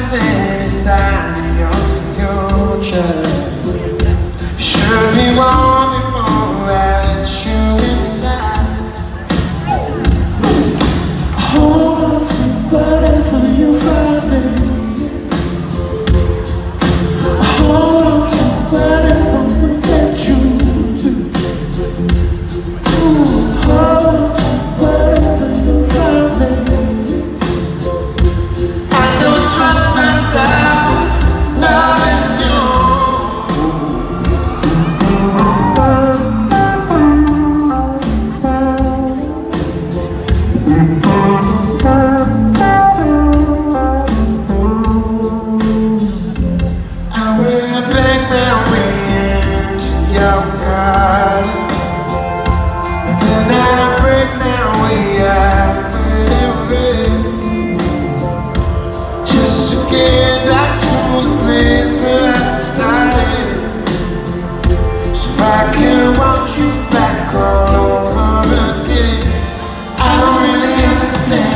there's any sign of your future. Surely want before I let you inside. Hold on to whatever you find me. Hold on to whatever we let you do. Hold on to whatever you find me. I don't trust myself, loving you. I will break my way into your garden, and then I break my way out with it rain, just to get back to the place where I started, so I can want you back all over again. I don't really understand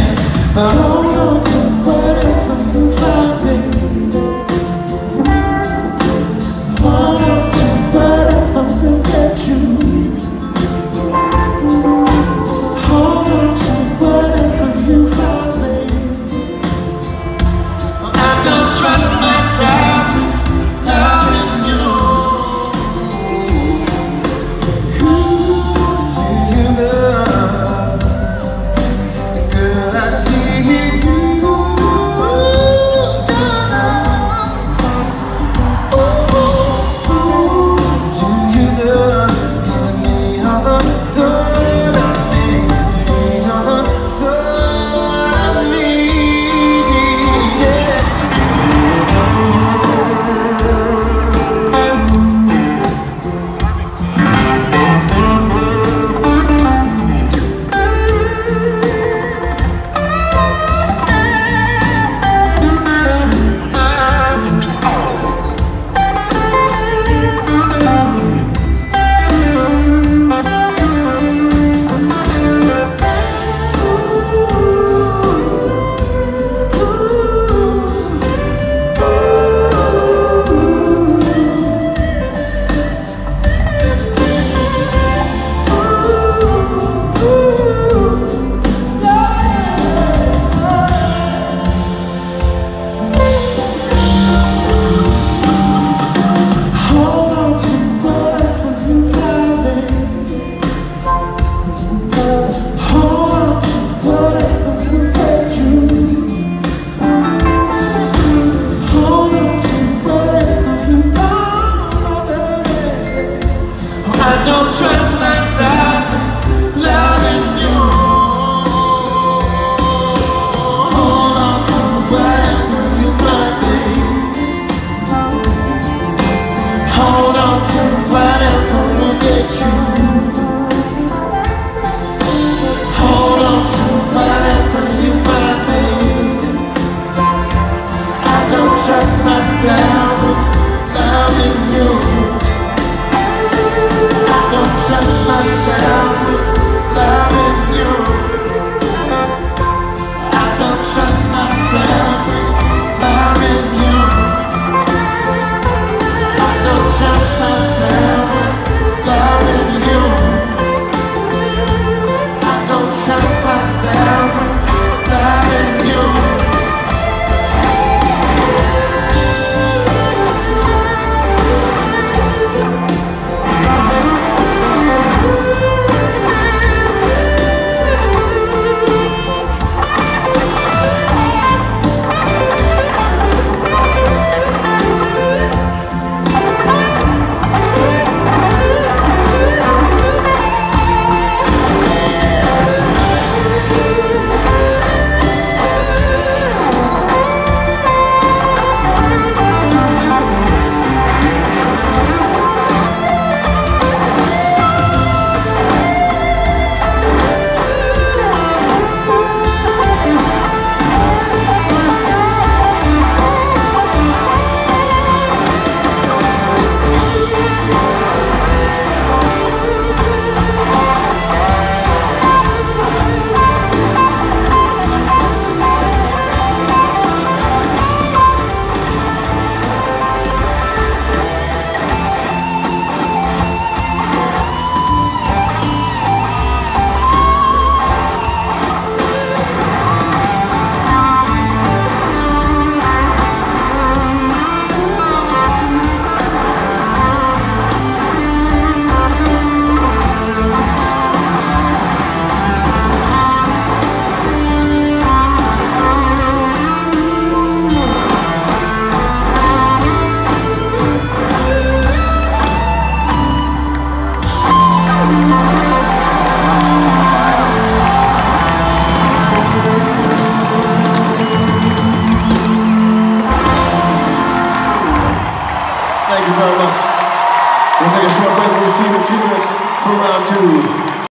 take a short break. We'll see you in a few minutes for round two.